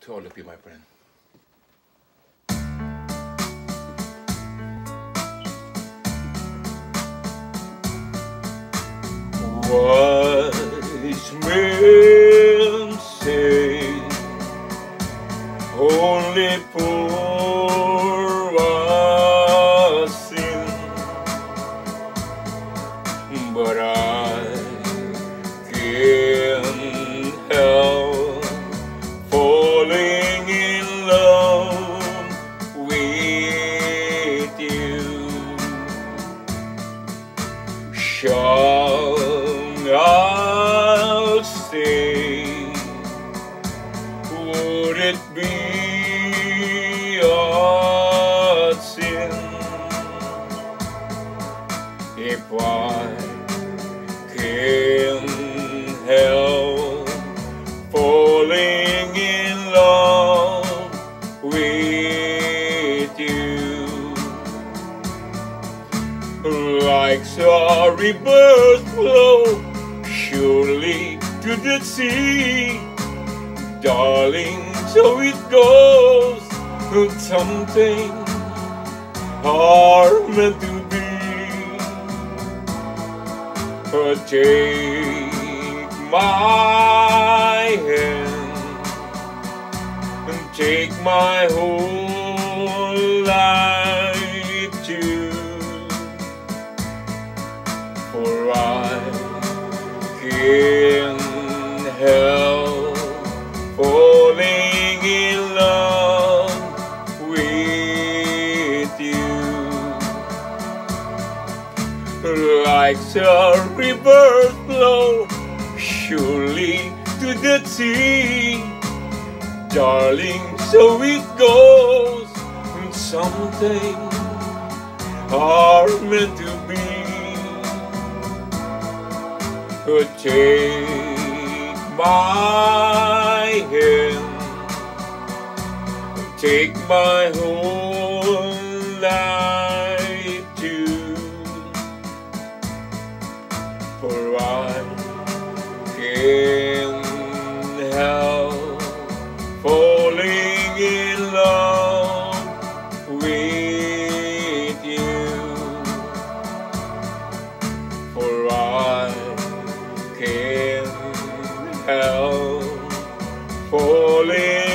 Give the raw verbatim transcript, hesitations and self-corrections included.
to all of you, my friend. Wise men say only poor was sin, but I can't help falling in love with you. Shall I'll stay? Would it be a sin if I can't help falling in love with you? Like sorry birds flow surely to the sea, darling, so it goes. Something are meant to be. But take my hand and take my whole life too, for I can't help falling in love with you. Like the rivers flow surely to the sea, darling, so it goes. And something are meant to be. But take my hand, take my whole life too, for I can't help falling in love with you, for I can't help falling